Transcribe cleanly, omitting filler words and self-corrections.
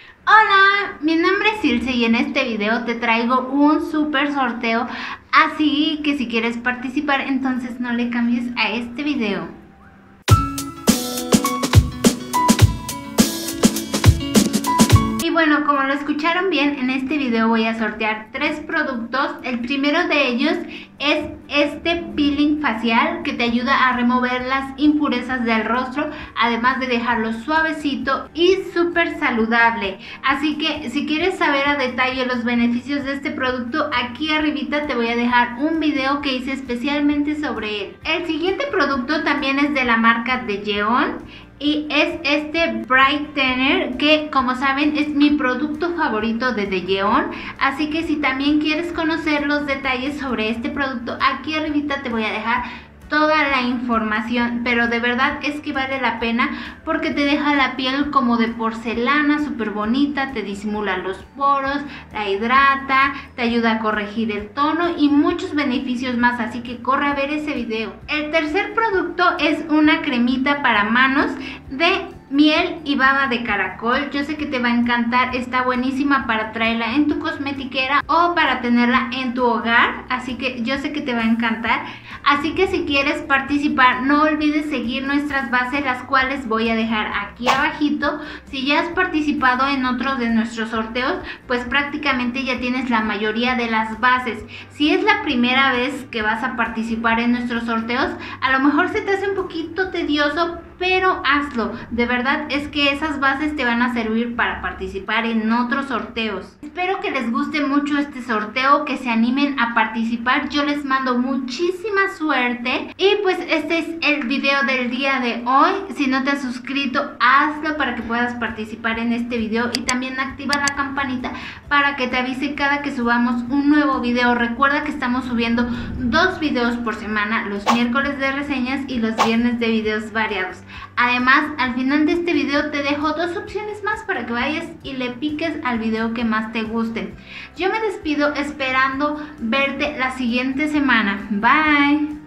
Hola, mi nombre es Ilse y en este video te traigo un super sorteo, así que si quieres participar entonces no le cambies a este video. Y bueno, como lo escucharon bien, en este video voy a sortear 3 productos. El primero de ellos es este peeling facial que te ayuda a remover las impurezas del rostro, además de dejarlo suavecito y súper saludable. Así que si quieres saber a detalle los beneficios de este producto, aquí arribita te voy a dejar un video que hice especialmente sobre él. El siguiente producto también es de la marca de Yeon y es este Brightener, que como saben es mi producto favorito de Yeon. Así que si también quieres conocer los detalles sobre este producto, aquí arribita te voy a dejar toda la información, pero de verdad es que vale la pena porque te deja la piel como de porcelana, súper bonita, te disimula los poros, la hidrata, te ayuda a corregir el tono y muchos beneficios más, así que corre a ver ese video. El tercer producto es una cremita para manos de miel y baba de caracol. Yo sé que te va a encantar, está buenísima para traerla en tu cosmetiquera o para tenerla en tu hogar, así que yo sé que te va a encantar. Así que si quieres participar, no olvides seguir nuestras bases, las cuales voy a dejar aquí abajito. Si ya has participado en otros de nuestros sorteos, pues prácticamente ya tienes la mayoría de las bases. Si es la primera vez que vas a participar en nuestros sorteos, a lo mejor se te hace un poquito tedioso, pero hazlo. De verdad es que esas bases te van a servir para participar en otros sorteos. Espero que les guste mucho este sorteo, que se animen a participar. Yo les mando muchísima suerte. Y pues este es el video del día de hoy. Si no te has suscrito, hazlo para que puedas participar en este video. Y también activa la campanita para que te avise cada que subamos un nuevo video. Recuerda que estamos subiendo 2 videos por semana, los miércoles de reseñas y los viernes de videos variados. Además, al final de este video te dejo 2 opciones más para que vayas y le piques al video que más te guste. Yo me despido esperando verte la siguiente semana. Bye.